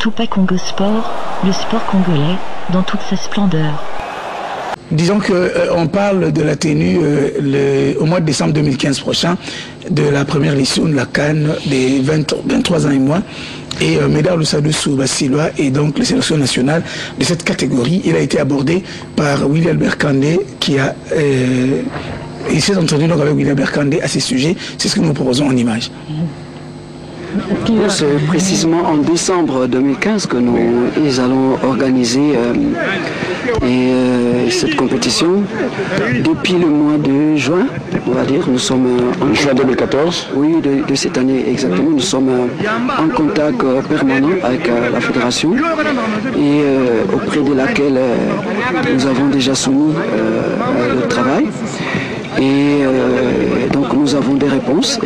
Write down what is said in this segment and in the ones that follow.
Chupa Congo Sport, le sport congolais, dans toute sa splendeur. Disons qu'on parle de la tenue au mois de décembre 2015 prochain de la première édition de la CAN des 23 ans et moins. Et Médard Lusadou Basilwa est donc le sélection nationale de cette catégorie. Il a été abordé par Willy Albert Kandé qui a... il s'est entendu donc avec Willy Albert Kandé à ces sujets. C'est ce que nous proposons en image. C'est précisément en décembre 2015 que nous allons organiser cette compétition. Depuis le mois de juin, on va dire, nous sommes en juin 2014. Oui, de cette année exactement. Nous sommes en contact permanent avec la fédération et auprès de laquelle nous avons déjà soumis le travail. Et donc nous avons des réponses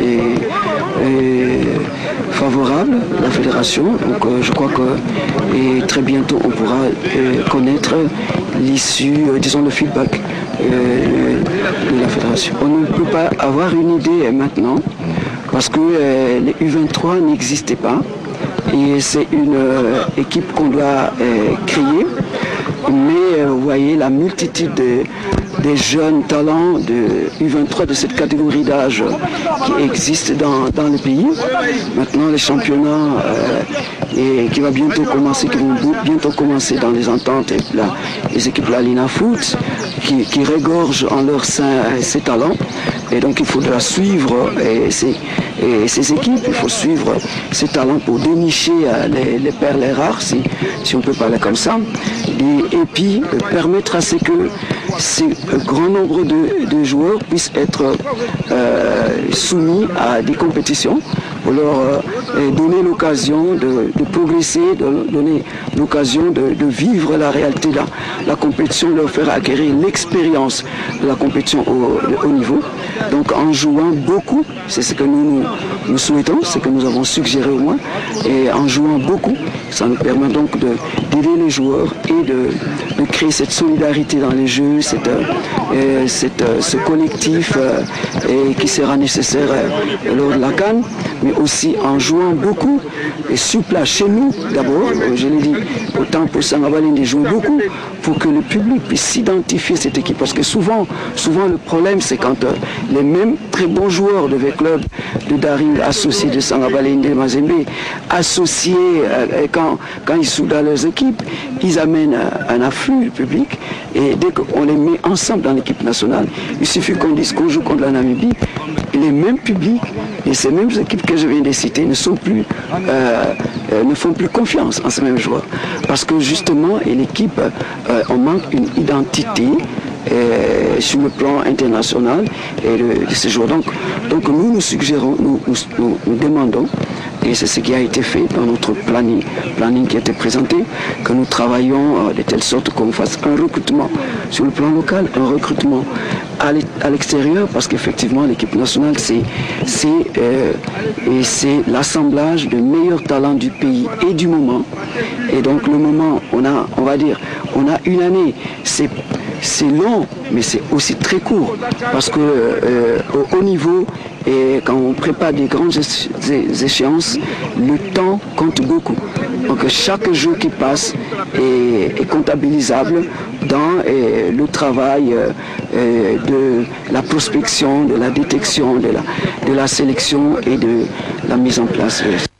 favorables de la fédération. Donc je crois que très bientôt on pourra connaître l'issue, disons le feedback de la fédération. On ne peut pas avoir une idée maintenant parce que les U23 n'existaient pas et c'est une équipe qu'on doit créer. Mais vous voyez la multitude des jeunes talents de U23 de cette catégorie d'âge qui existent dans le pays. Maintenant les championnats qui vont bientôt commencer dans les ententes et les équipes de la Lina Foot qui regorgent en leur sein ces talents. Et donc il faudra suivre ces équipes, il faut suivre ces talents pour dénicher les perles rares, si on peut parler comme ça, et puis permettre à ce que ces grand nombre de joueurs puissent être soumis à des compétitions pour leur donner l'occasion de progresser, de donner l'occasion de vivre la réalité de la compétition, leur faire acquérir l'expérience de la compétition au haut niveau. Donc en jouant beaucoup, c'est ce que nous souhaitons, ce que nous avons suggéré au moins, et en jouant beaucoup, ça nous permet donc d'aider les joueurs et de créer cette solidarité dans les jeux, ce collectif qui sera nécessaire lors de la CAN, mais aussi en jouant beaucoup et sur place chez nous d'abord, je l'ai dit, autant pour Sangabalende de jouer beaucoup pour que le public puisse s'identifier cette équipe, parce que souvent le problème c'est quand les mêmes très bons joueurs de club de Daring associés de Sangabalende et Mazembe associés quand ils sont dans leurs équipes, ils amènent un afflux public et dès qu'on les met ensemble dans l'équipe nationale, il suffit qu'on dise qu'on joue contre la Namibie, les mêmes publics et ces mêmes équipes que je viens de citer ne font plus confiance en ces mêmes joueurs. Parce que justement, l'équipe, on manque une identité sur le plan international de ces joueurs. Donc nous suggérons, nous demandons, et c'est ce qui a été fait dans notre planning qui a été présenté, que nous travaillons de telle sorte qu'on fasse un recrutement sur le plan local, un recrutement à l'extérieur, parce qu'effectivement l'équipe nationale c'est l'assemblage de meilleurs talents du pays et du moment. Et donc le moment, on a une année, c'est long, mais c'est aussi très court, parce que au haut niveau, et quand on prépare des grandes échéances, le temps compte beaucoup. Donc chaque jeu qui passe est comptabilisable dans le travail de la prospection, de la détection, de la sélection et de la mise en place.